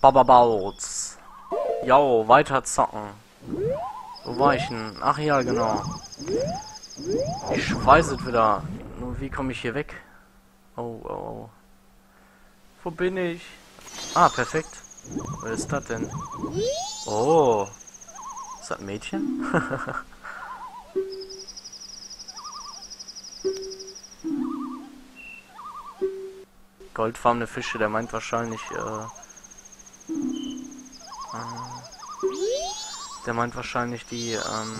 Bababauz. Jo, weiter zocken. Wo war ich denn? Ach ja, genau. Ich weiß es wieder. Nur wie komme ich hier weg? Oh, oh, oh. Wo bin ich? Ah, perfekt. Wer ist das denn? Oh. Ist das ein Mädchen? Goldfarbene Fische, der meint wahrscheinlich, der meint wahrscheinlich die,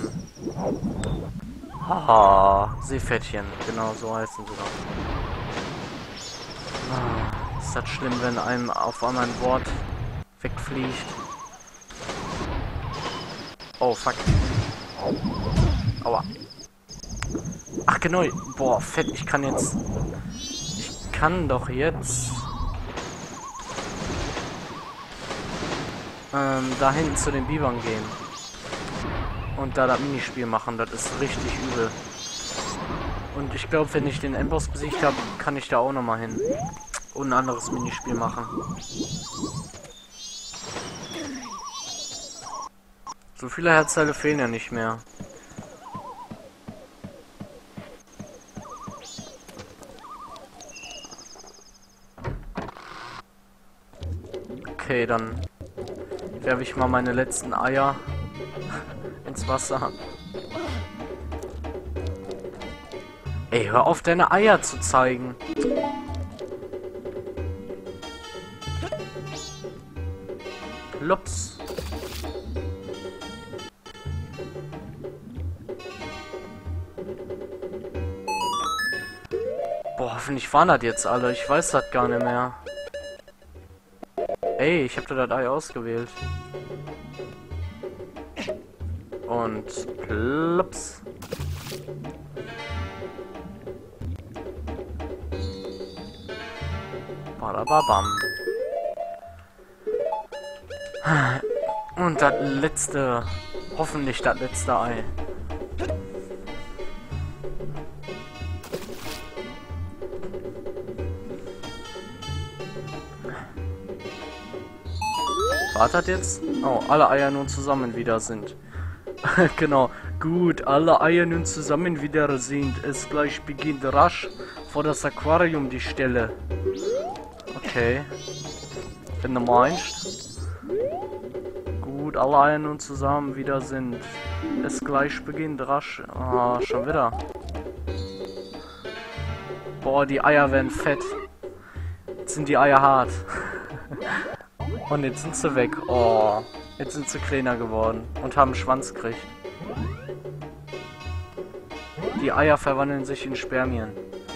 haha, Seepferdchen. Genau, so heißen sie doch. Ah, ist das schlimm, wenn einem auf einmal ein Wort wegfliegt? Oh, fuck. Aua. Ach, genau. Boah, fett, ich kann jetzt... Ich kann doch jetzt... da hinten zu den Bibern gehen. Und da das Minispiel machen, das ist richtig übel. Und ich glaube, wenn ich den Endboss besiegt habe, kann ich da auch nochmal hin. Und ein anderes Minispiel machen. So viele Herzteile fehlen ja nicht mehr. Okay, dann werfe ich mal meine letzten Eier ins Wasser. Ey, hör auf, deine Eier zu zeigen. Plops. Boah, hoffentlich waren das jetzt alle. Ich weiß das gar nicht mehr. Ey, ich hab da das Ei ausgewählt. Und plops. Badababam. Und das letzte, hoffentlich das letzte Ei. Wartet jetzt? Oh, alle Eier nun zusammen wieder sind. Genau. Gut, alle Eier nun zusammen wieder sind. Es gleich beginnt rasch vor das Aquarium die Stelle. Okay. Wenn du meinst. Gut, alle Eier nun zusammen wieder sind. Es gleich beginnt rasch. Ah, schon wieder. Boah, die Eier werden fett. Jetzt sind die Eier hart. Und jetzt sind sie weg. Oh, jetzt sind sie kleiner geworden und haben einen Schwanz gekriegt. Die Eier verwandeln sich in Spermien.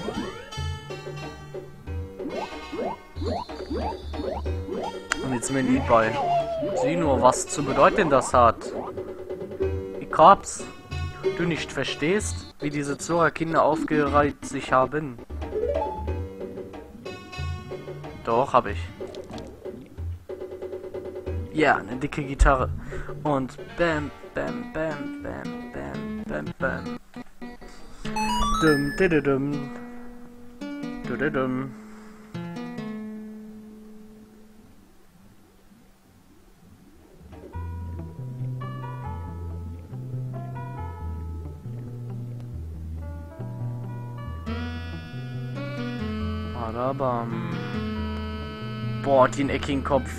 Und jetzt sind wir nicht bei. Sieh nur, was zu bedeuten das hat. Ich hab's. Du nicht verstehst, wie diese Zora-Kinder aufgereiht sich haben. Doch, hab ich. Ja, eine dicke Gitarre. Und bam, bam, bam, bam, bam, bam, bam. Dum, dididum. Dudidum. Badabam. Boah, den eckigen Kopf.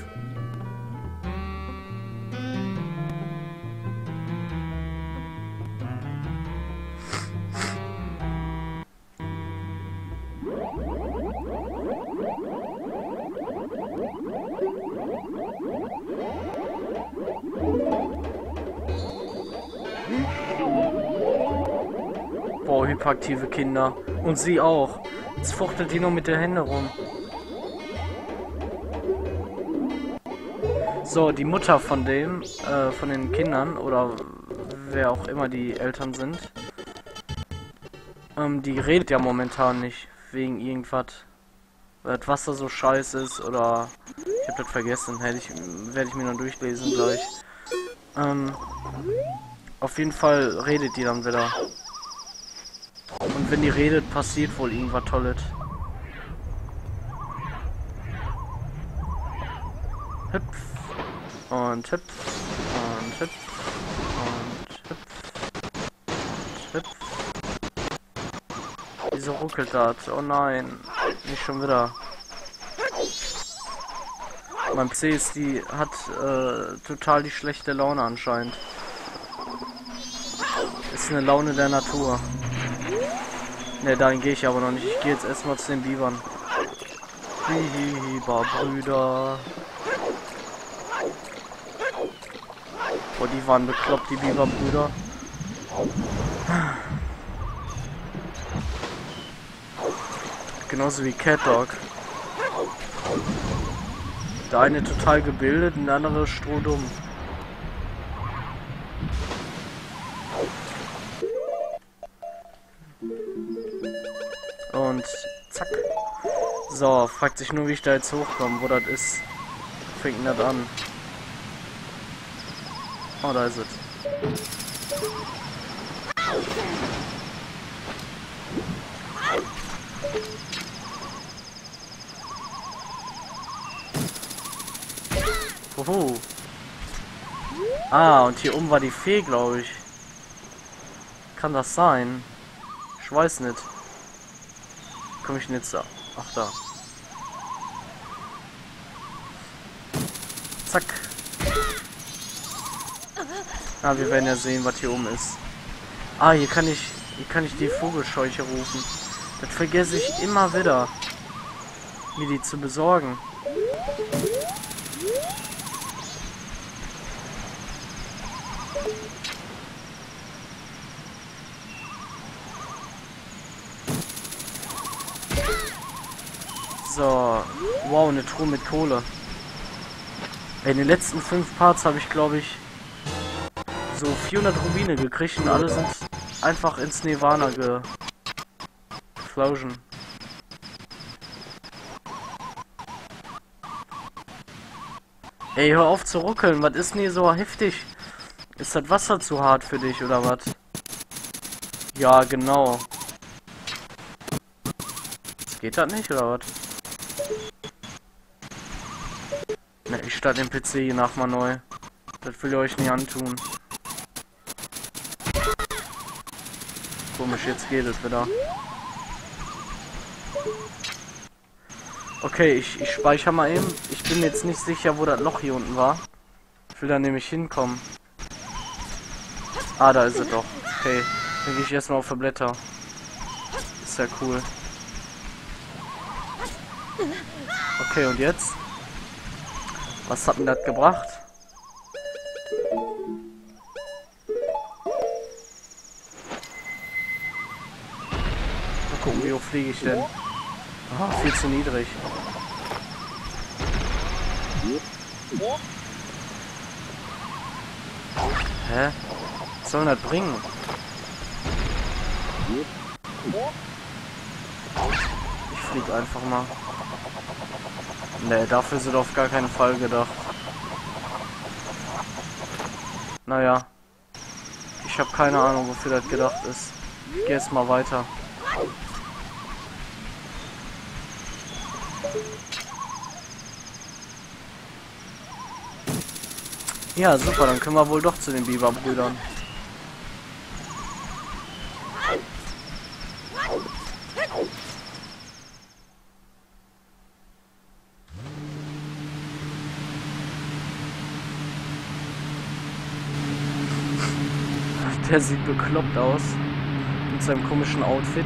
Boah, hyperaktive Kinder. Und sie auch. Jetzt fuchtelt die nur mit den Händen rum. So, die Mutter von dem, von den Kindern, oder wer auch immer die Eltern sind, die redet ja momentan nicht, wegen irgendwas. Weil das Wasser so scheiße ist, oder ich hab das vergessen, werde ich mir noch durchlesen gleich. Auf jeden Fall redet die dann wieder. Und wenn die redet, passiert wohl irgendwas Tolles. Hüpf. Und hüpf. Und hüpf. Und hüpf. Und hüpf. Wieso ruckelt das? Oh nein. Nicht schon wieder. Mein PC ist hat total die schlechte Laune anscheinend. Ist eine Laune der Natur. Ne, dahin gehe ich aber noch nicht. Ich gehe jetzt erstmal zu den Bibern. Biberbrüder. Boah, die waren bekloppt, die Biberbrüder. Genauso wie Cat Dog. Der eine total gebildet und der andere strohdumm. Und zack. So, fragt sich nur, wie ich da jetzt hochkomme, wo das ist. Fängt das an. Oh, da ist es. Hoho. Ah, und hier oben war die Fee, glaube ich. Kann das sein? Ich weiß nicht. Komme ich denn jetzt da? Ach, da. Zack. Ah, wir werden ja sehen, was hier oben ist. Ah, hier kann ich die Vogelscheuche rufen. Das vergesse ich immer wieder, mir die zu besorgen. So, wow, eine Truhe mit Kohle. In den letzten 5 Parts habe ich, glaube ich, so 400 Rubine gekriegt und alle sind einfach ins Nirvana geflogen. Ey, hör auf zu ruckeln, was ist denn hier so heftig? Ist das Wasser zu hart für dich oder was? Ja, genau. Geht das nicht oder was? Ne, ich starte den PC hier nach mal neu. Das will ich euch nicht antun. Komisch, jetzt geht es wieder. Okay, ich speichere mal eben. Ich bin jetzt nicht sicher, wo das Loch hier unten war. Ich will da nämlich hinkommen. Ah, da ist es doch. Okay, dann gehe ich erstmal auf die Blätter. Ist ja cool. Okay, und jetzt? Was hat mir das gebracht? Mal gucken, wie hoch fliege ich denn? Ah, viel zu niedrig. Hä? Was soll das bringen? Ich fliege einfach mal. Ne, dafür sind auf gar keinen Fall gedacht. Naja. Ich habe keine Ahnung, wofür das gedacht ist. Ich gehe jetzt mal weiter. Ja, super, dann können wir wohl doch zu den Biberbrüdern. Der sieht bekloppt aus. Mit seinem komischen Outfit.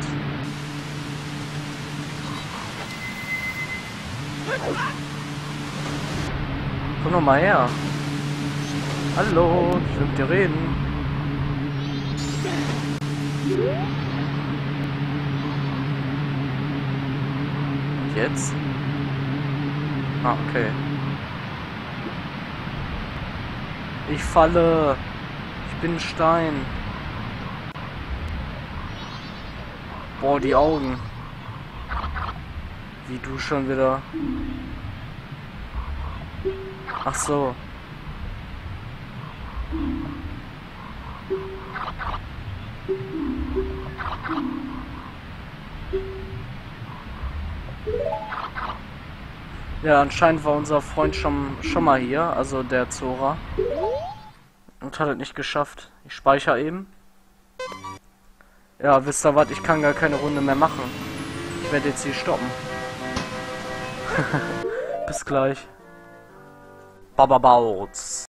Komm doch mal her. Hallo, ich will mit dir reden. Und jetzt? Ah, okay. Ich falle. Ich bin ein Stein. Boah, die Augen. Wie du schon wieder. Ach so. Ja, anscheinend war unser Freund schon mal hier, also der Zora. Und hat es nicht geschafft. Ich speichere eben. Ja, wisst ihr was, ich kann gar keine Runde mehr machen. Ich werde jetzt hier stoppen. Bis gleich. Bababauz.